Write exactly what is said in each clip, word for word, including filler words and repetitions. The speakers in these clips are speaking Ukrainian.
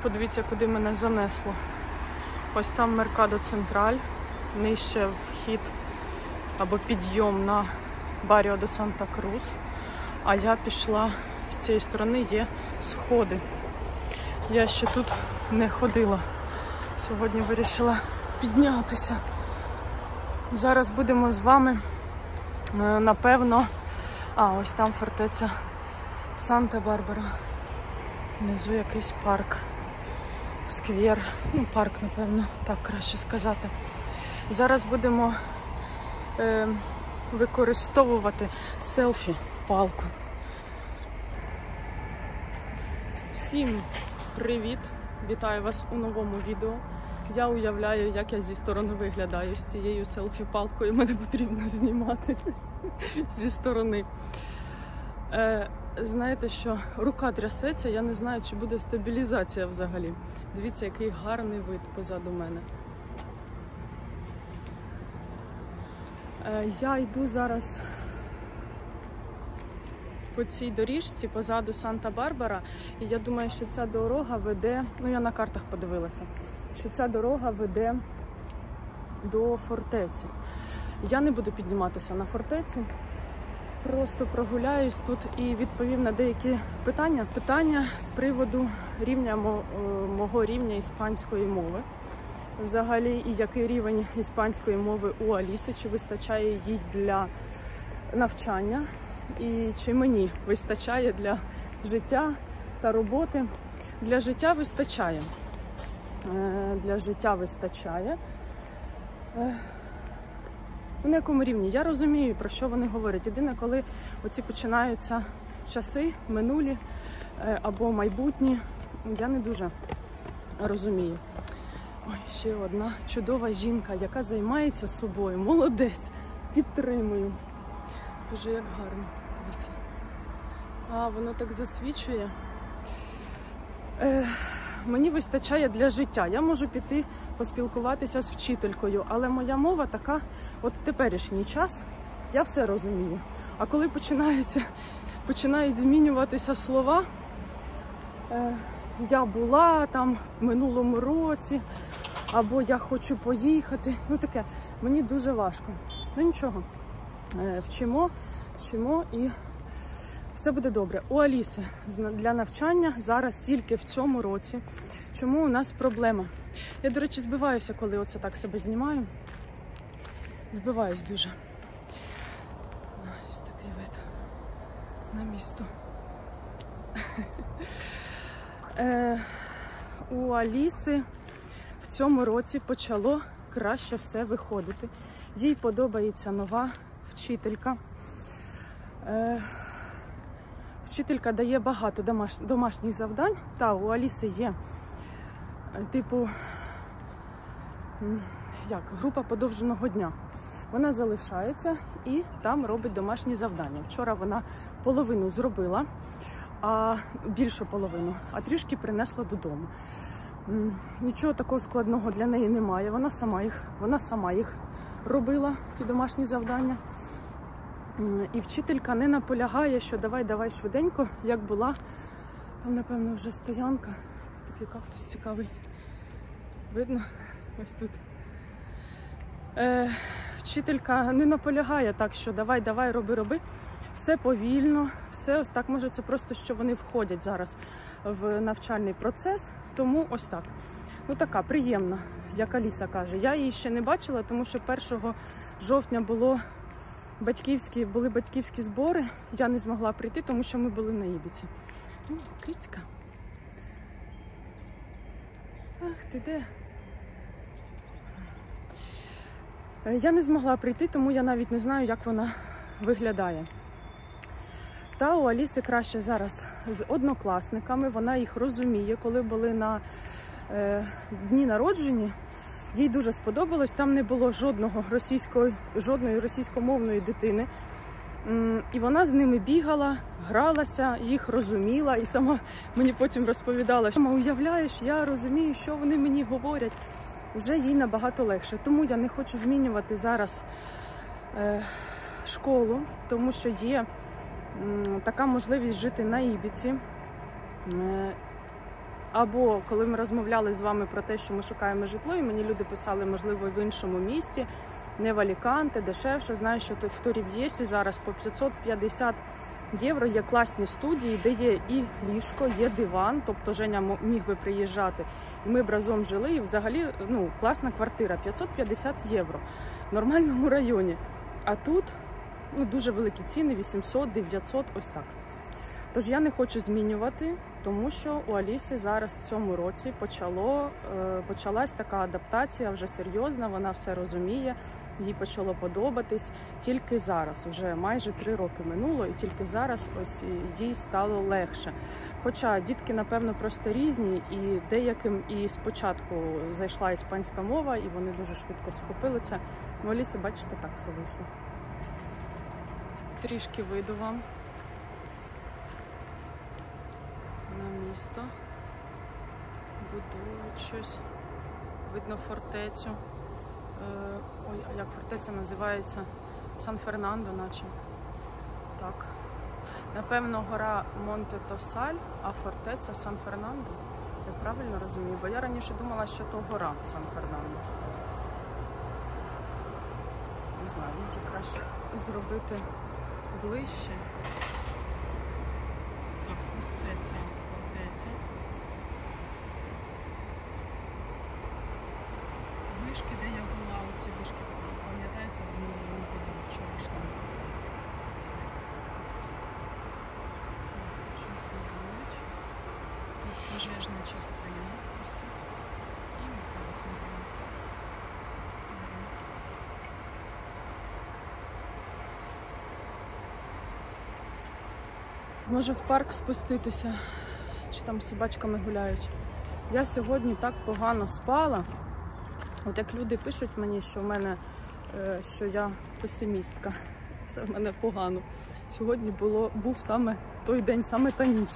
Подивіться, куди мене занесло. Ось там Меркадо Централь, нижче вхід або підйом на Баріо де Санта Крус. А я пішла, з цієї сторони є сходи. Я ще тут не ходила. Сьогодні вирішила піднятися. Зараз будемо з вами, напевно, а ось там фортеця Санта-Барбара. Внизу якийсь парк, сквер, ну парк, напевно, так краще сказати. Зараз будемо е, використовувати селфі-палку. Всім привіт! Вітаю вас у новому відео. Я уявляю, як я зі сторони виглядаю з цією селфі-палкою. Мене потрібно знімати зі сторони. Е, знаєте що, рука трясеться, я не знаю, чи буде стабілізація взагалі. Дивіться, який гарний вид позаду мене. Е, я йду зараз по цій доріжці позаду Санта-Барбара, і я думаю, що ця дорога веде, ну я на картах подивилася, що ця дорога веде до фортеці. Я не буду підніматися на фортецю, просто прогуляюсь тут і відповім на деякі питання. Питання з приводу рівня мого рівня іспанської мови. Взагалі, і який рівень іспанської мови у Аліси, чи вистачає їй для навчання, і чи мені вистачає для життя та роботи. Для життя вистачає. Для життя вистачає. На якому рівні? Я розумію, про що вони говорять. Єдине, коли оці починаються часи, минулі або майбутні, я не дуже розумію. Ой, ще одна чудова жінка, яка займається собою. Молодець. Підтримую. Боже, як гарно. Дивіться. А, воно так засвічує. Е, мені вистачає для життя. Я можу піти поспілкуватися з вчителькою, але моя мова така, от теперішній час, я все розумію. А коли починається, починають змінюватися слова, е, я була там в минулому році, або я хочу поїхати, ну таке, мені дуже важко. Ну нічого, е, вчимо, вчимо і все буде добре. У Аліси для навчання зараз тільки в цьому році. Чому у нас проблема? Я, до речі, збиваюся, коли оце так себе знімаю. Збиваюсь дуже. Ось такий вид на місто. е, у Аліси в цьому році почало краще все виходити. Їй подобається нова вчителька. Е, Вчителька дає багато домаш... домашніх завдань, та у Аліси є типу як, група подовженого дня. Вона залишається і там робить домашні завдання. Вчора вона половину зробила, а більшу половину, а трішки принесла додому. Нічого такого складного для неї немає. Вона сама їх, вона сама їх робила, ті домашні завдання. І вчителька не наполягає, що давай-давай швиденько, як була. Там, напевно, вже стоянка. Такий кактус цікавий. Видно? Ось тут. Е, вчителька не наполягає так, що давай-давай, роби-роби. Все повільно, все ось так. Може, це просто, що вони входять зараз в навчальний процес. Тому ось так. Ну, така приємна, як Аліса каже. Я її ще не бачила, тому що першого жовтня було Батьківські, були батьківські збори, я не змогла прийти, тому що ми були на Ібіці. Ну, кицька. Ах, ти де? Я не змогла прийти, тому я навіть не знаю, як вона виглядає. Та у Аліси краще зараз з однокласниками, вона їх розуміє, коли були на е, дні народження. Їй дуже сподобалось, там не було жодного російської, жодної російськомовної дитини. І вона з ними бігала, гралася, їх розуміла і сама мені потім розповідала, що уявляєш, я розумію, що вони мені говорять. Вже їй набагато легше. Тому я не хочу змінювати зараз е, школу, тому що є м, така можливість жити на Ібіці. Е, Або коли ми розмовляли з вами про те, що ми шукаємо житло, і мені люди писали, можливо, в іншому місті, не в Аліканте, дешевше. Знаю, що тут в Торрев'єсі зараз по п'ятсот п'ятдесят євро є класні студії, де є і ліжко, є диван, тобто Женя міг би приїжджати, і ми б разом жили, і взагалі, ну, класна квартира, п'ятсот п'ятдесят євро, в нормальному районі. А тут, ну, дуже великі ціни, вісімсот, дев'ятсот, ось так. Тож я не хочу змінювати, тому що у Аліси зараз в цьому році почало, е, почалась така адаптація вже серйозна, вона все розуміє, їй почало подобатись. Тільки зараз, вже майже три роки минуло, і тільки зараз ось їй стало легше. Хоча дітки, напевно, просто різні, і деяким і спочатку зайшла іспанська мова, і вони дуже швидко схопили це. У Алісі, бачите, так все вийшло. Трішки вийду вам на місто. Будують щось. Видно фортецю. Е, ой, а як фортеця називається? Сан-Фернандо, наче. Так. Напевно, гора Монте-Тосаль, а фортеця Сан-Фернандо. Я правильно розумію? Бо я раніше думала, що то гора Сан-Фернандо. Не знаю, її краще зробити ближче. Так, ось це ця фортеця. Вишки, де я була, оці вишки, пам'ятаєте, в минулому відео вчорашньому. Тут щось будують. Тут пожежна частина, ось тут. І ніколи сюди. Може в парк спуститися, чи там з собачками гуляють. Я сьогодні так погано спала. От як люди пишуть мені, що в мене, що я песимістка, все в мене погано. Сьогодні було, був саме той день, саме та ніч.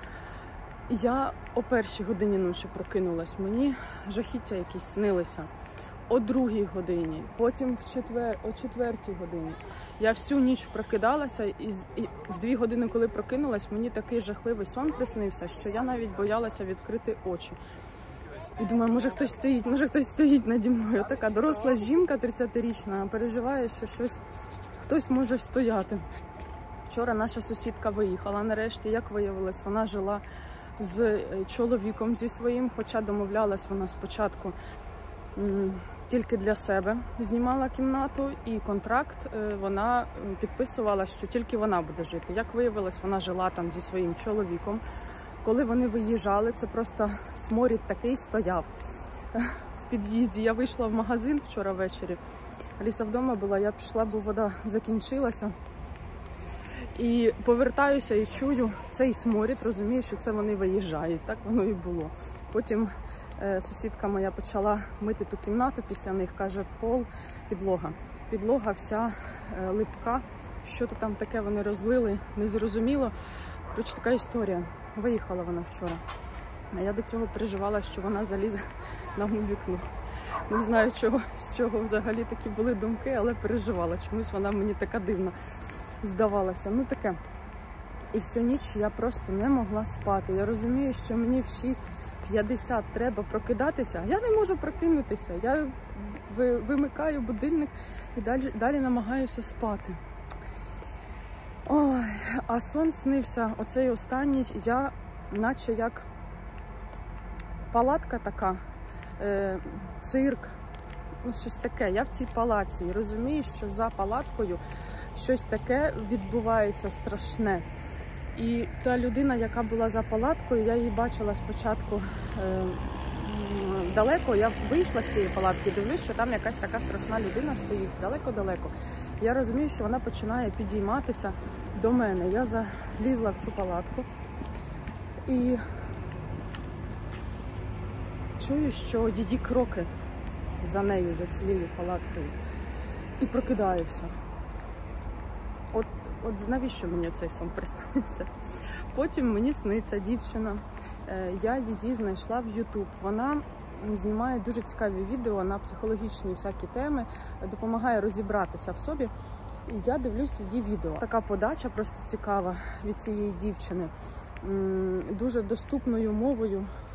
Я о першій годині ночі прокинулась, мені жахіття якісь снилися. О другій годині, потім в четвер, о четвертій годині. Я всю ніч прокидалася, і, і в дві години, коли прокинулась, мені такий жахливий сон приснився, що я навіть боялася відкрити очі. І думаю, може хтось стоїть, може хтось стоїть наді мною. Така доросла жінка тридцятирічна, переживає, що щось, хтось може стояти. Вчора наша сусідка виїхала нарешті, як виявилось, вона жила з чоловіком зі своїм, хоча домовлялась вона спочатку м, тільки для себе, знімала кімнату, і контракт е, вона підписувала, що тільки вона буде жити. Як виявилось, вона жила там зі своїм чоловіком. Коли вони виїжджали, це просто сморід такий стояв в під'їзді. Я вийшла в магазин вчора ввечері, Аліса вдома була, я пішла, бо вода закінчилася. І повертаюся і чую цей сморід, розумію, що це вони виїжджають. Так воно і було. Потім е, сусідка моя почала мити ту кімнату після них, каже, пол, підлога. Підлога вся е, липка, що то там таке вони розлили, незрозуміло. Коротше, така історія. Виїхала вона вчора. А я до цього переживала, що вона залізе нам у вікно. Не знаю, чого, з чого взагалі такі були думки, але переживала. Чомусь вона мені така дивна здавалася. Ну таке. І всю ніч я просто не могла спати. Я розумію, що мені в шість п'ятдесят треба прокидатися, а я не можу прокинутися. Я вимикаю будильник і далі, далі намагаюся спати. Ой, а сон снився, оцей останній, я наче як палатка така, е, цирк, ну щось таке. Я в цій палаці і розумію, що за палаткою щось таке відбувається страшне. І та людина, яка була за палаткою, я її бачила спочатку е, далеко. Я вийшла з цієї палатки, дивлюсь, що там якась така страшна людина стоїть далеко-далеко. Я розумію, що вона починає підійматися до мене. Я залізла в цю палатку і чую, що її кроки за нею, за цією палаткою. І прокидаюся. От, от навіщо мені цей сон приснився? Потім мені сниться дівчина. Я її знайшла в ютуб. Вона знімає дуже цікаві відео на психологічні всякі теми, допомагає розібратися в собі. І я дивлюсь її відео. Така подача просто цікава від цієї дівчини. Дуже доступною мовою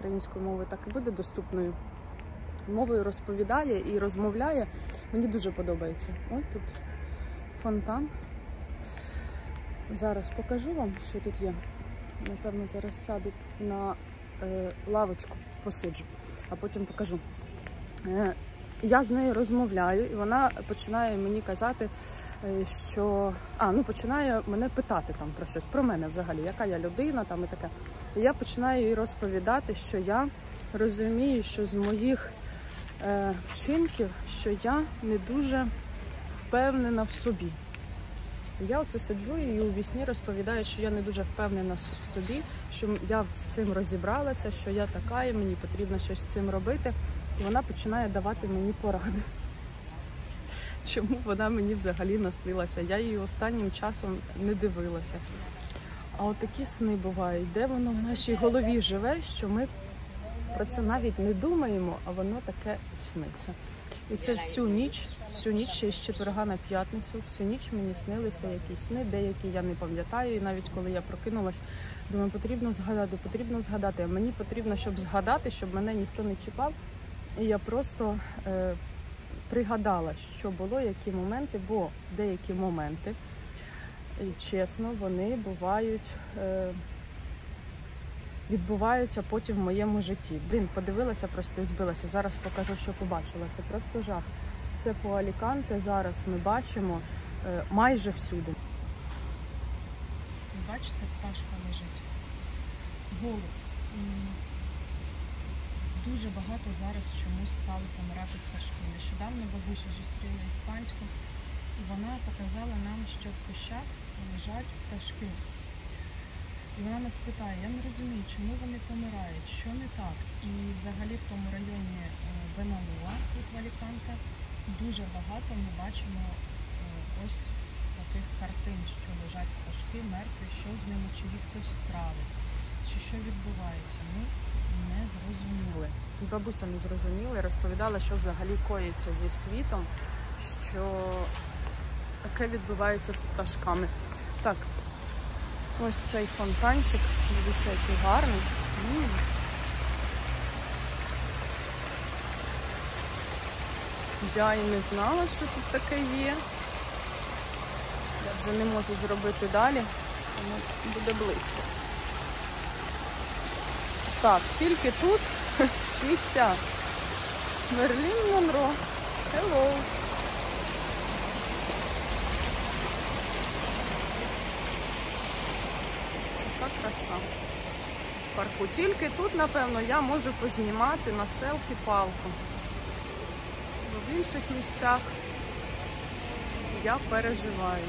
українською мовою, так і буде доступною мовою, розповідає і розмовляє. Мені дуже подобається. Ось тут фонтан. Зараз покажу вам, що тут є. Напевно, зараз сяду на е, лавочку, посиджу, а потім покажу. Е, я з нею розмовляю, і вона починає мені казати, е, що... А, ну, починає мене питати там про щось, про мене взагалі, яка я людина там і таке. І я починаю їй розповідати, що я розумію, що з моїх е, вчинків, що я не дуже впевнена в собі. Я оце сиджу і у вісні розповідаю, що я не дуже впевнена в собі, що я з цим розібралася, що я така, і мені потрібно щось з цим робити. І вона починає давати мені поради. Чому вона мені взагалі наснилася? Я її останнім часом не дивилася. А от такі сни бувають, де воно в нашій голові живе, що ми про це навіть не думаємо, а воно таке сниться. І це всю ніч, всю ніч, ще з четверга на п'ятницю, всю ніч мені снилися якісь сни, деякі я не пам'ятаю. І навіть коли я прокинулась, думаю, потрібно згадати, потрібно згадати. А мені потрібно, щоб згадати, щоб мене ніхто не чіпав. І я просто е, пригадала, що було, які моменти, бо деякі моменти, і чесно, вони бувають... Е, відбуваються потім в моєму житті. Блін, подивилася просто і збилася. Зараз покажу, що побачила. Це просто жах. Це по Аліканте зараз ми бачимо е, майже всюди. Бачите, пташка лежить. Голуб. Дуже багато зараз чомусь стали помирати пташки. Нещодавно бабуся зустріла іспанську, і вона показала нам, що в кущах лежать пташки. І вона нас питає, я не розумію, чому вони помирають, що не так. І взагалі в тому районі Беналуа, тут в Аліканте, дуже багато ми бачимо ось таких картин, що лежать пташки, мертві, що з ними, чи їх хтось стравить, чи що відбувається. Ми не зрозуміли. І бабуся не зрозуміла і розповідала, що взагалі коїться зі світом, що таке відбувається з пташками. Так. Ось цей фонтанчик, дивіться, який гарний. М-м. Я і не знала, що тут таке є. Я вже не можу зробити далі, тому буде близько. Так, тільки тут сміття. Мерлін Монро. Hello. Краса в парку. Тільки тут, напевно, я можу познімати на селфі-палку. Бо в інших місцях я переживаю.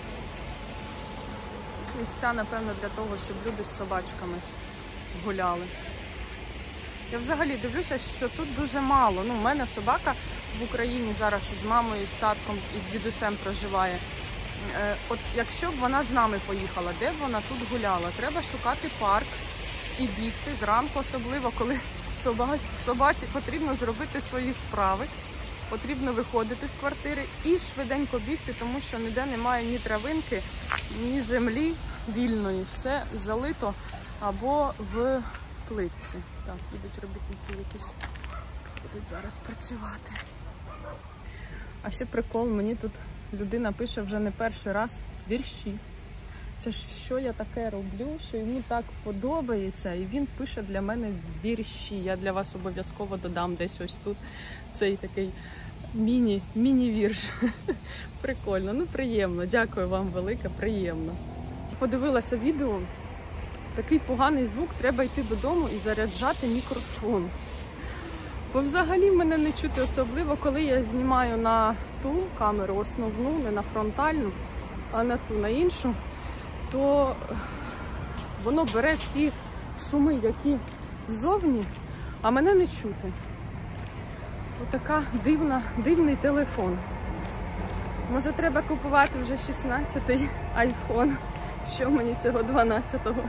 Тут місця, напевно, для того, щоб люди з собачками гуляли. Я взагалі дивлюся, що тут дуже мало. Ну, у мене собака в Україні зараз з мамою, з татком і з дідусем проживає. От якщо б вона з нами поїхала, де б вона тут гуляла? Треба шукати парк і бігти зранку, особливо, коли собаці потрібно зробити свої справи, потрібно виходити з квартири і швиденько бігти, тому що ніде немає ні травинки, ні землі вільної. Все залито або в плитці. Так, їдуть робітники якісь, будуть зараз працювати. А ще прикол, мені тут людина пише вже не перший раз вірші. Це ж що я таке роблю, що йому так подобається, і він пише для мене вірші. Я для вас обов'язково додам десь ось тут цей такий міні, міні-вірш. Прикольно, ну приємно. Дякую вам велике, приємно. Подивилася відео. Такий поганий звук, треба йти додому і заряджати мікрофон. Бо взагалі мене не чути, особливо, коли я знімаю на ту камеру основну, не на фронтальну, а на ту, на іншу, то воно бере всі шуми, які ззовні, а мене не чути. Отака дивна, дивний телефон. Може, треба купувати вже шістнадцятий айфон, що мені цього дванадцятого.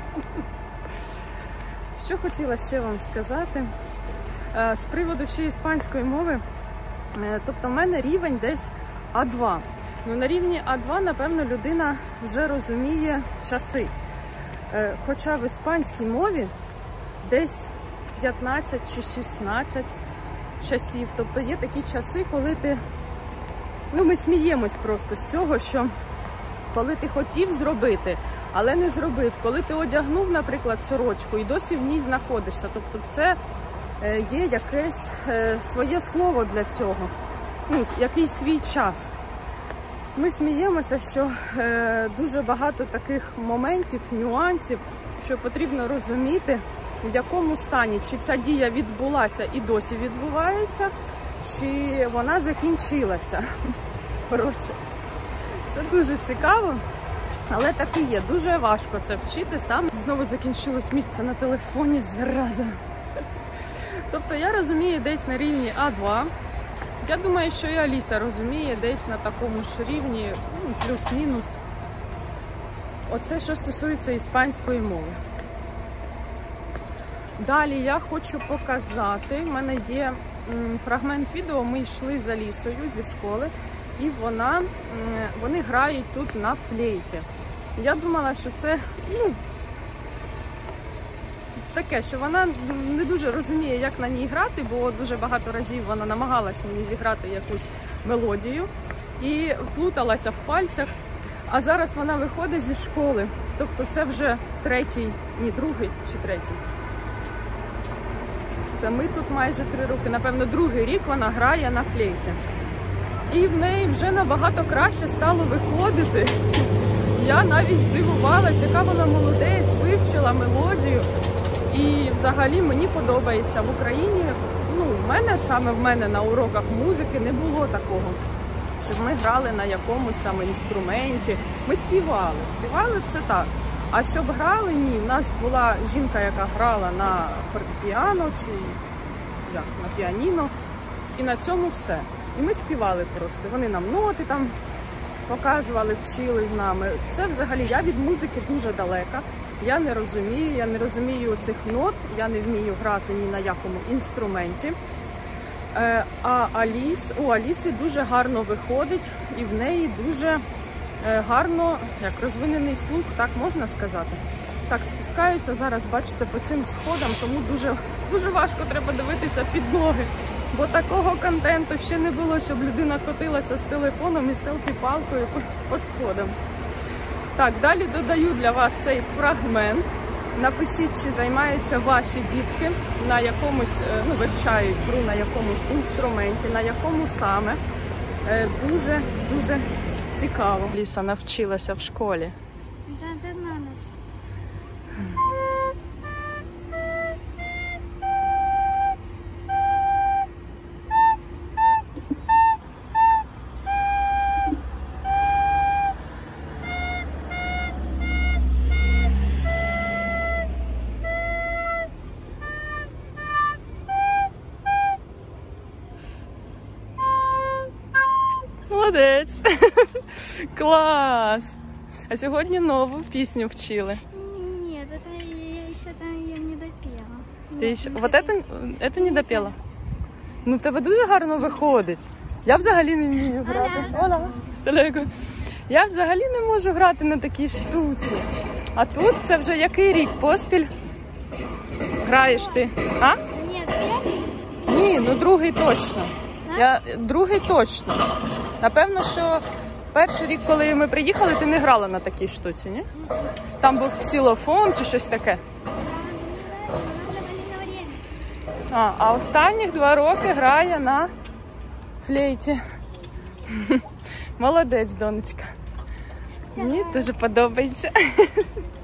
Що хотіла ще вам сказати? З приводу ще іспанської мови, тобто в мене рівень десь А два. Ну, на рівні А два, напевно, людина вже розуміє часи. Хоча в іспанській мові десь п'ятнадцять чи шістнадцять часів. Тобто є такі часи, коли ти, ну ми сміємось просто з цього, що коли ти хотів зробити, але не зробив, коли ти одягнув, наприклад, сорочку і досі в ній знаходишся. Тобто це є якесь своє слово для цього, ну, якийсь свій час. Ми сміємося, що е, дуже багато таких моментів, нюансів, що потрібно розуміти, в якому стані, чи ця дія відбулася і досі відбувається, чи вона закінчилася. Коротше, це дуже цікаво, але так і є. Дуже важко це вчити саме. Знову закінчилось місце на телефоні, зараза. Тобто я розумію десь на рівні А два. Я думаю, що і Аліса розуміє десь на такому ж рівні, ну, плюс-мінус. Оце, що стосується іспанської мови. Далі я хочу показати, в мене є фрагмент відео, ми йшли з Алісою зі школи, і вона, вони грають тут на флейті. Я думала, що це, ну, таке, що вона не дуже розуміє, як на ній грати, бо дуже багато разів вона намагалась мені зіграти якусь мелодію і плуталася в пальцях. А зараз вона виходить зі школи. Тобто це вже третій, ні, другий чи третій. Це ми тут майже три роки. Напевно, другий рік вона грає на флейті. І в неї вже набагато краще стало виходити. Я навіть здивувалася, яка вона молодець, вивчила мелодію. І взагалі мені подобається. В Україні, ну, в мене, саме в мене на уроках музики не було такого, щоб ми грали на якомусь там інструменті. Ми співали, співали це так. А щоб грали, ні. У нас була жінка, яка грала на фортепіано чи як, на піаніно. І на цьому все. І ми співали просто. Вони нам ноти там показували, вчили з нами. Це взагалі, я від музики дуже далека. Я не розумію, я не розумію цих нот, я не вмію грати ні на якому інструменті. А Аліс, у Аліси дуже гарно виходить і в неї дуже гарно, як розвинений слух, так можна сказати. Так, спускаюся зараз, бачите, по цим сходам, тому дуже, дуже важко треба дивитися під ноги. Бо такого контенту ще не було, щоб людина котилася з телефоном і селфі-палкою по сходам. Так, далі додаю для вас цей фрагмент. Напишіть, чи займаються ваші дітки на якомусь, ну, вивчають гру на якомусь інструменті, на якому саме. Дуже-дуже цікаво. Ліса навчилася в школі. Молодець! Клас! А сьогодні нову пісню вчили. Нет, это я еще там ее не допела. Ти ще... Вот это, это не допела? Ну, в тебе дуже гарно виходить. Я взагалі не вмію грати. Оля, сталеку. Я взагалі не можу грати на такій штуці. А тут це вже який рік поспіль граєш ти? А? Нет, первый? Ні, ну другий точно. Я... Другий точно. Напевно, що перший рік, коли ми приїхали, ти не грала на такій штуці, ні? Там був ксилофон чи щось таке. А, а останніх два роки грає на флейті. Молодець, донечка. Мені дуже подобається.